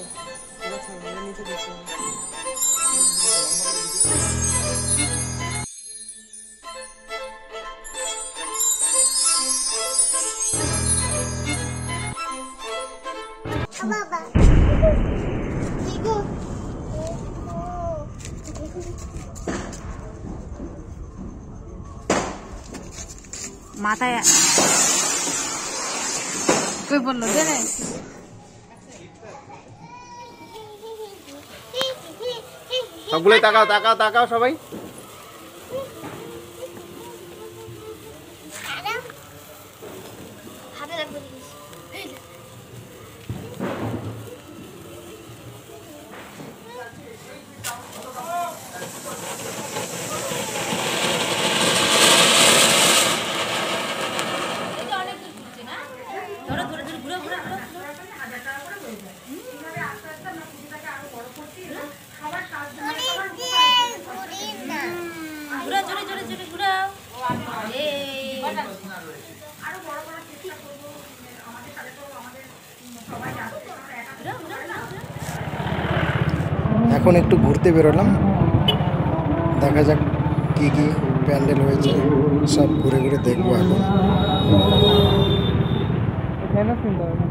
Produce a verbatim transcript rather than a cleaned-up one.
মাথায় কই বললো জানে সবগুলো তাকাও তাকাও তাকাও সবাই এখন একটু ঘুরতে বেরোলাম দেখা যাক কি কি প্যান্ডেল হয়েছে সব ঘুরে ঘুরে দেখবো এখন